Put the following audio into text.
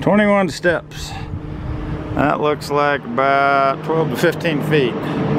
21 steps. That looks like about 12 to 15 feet.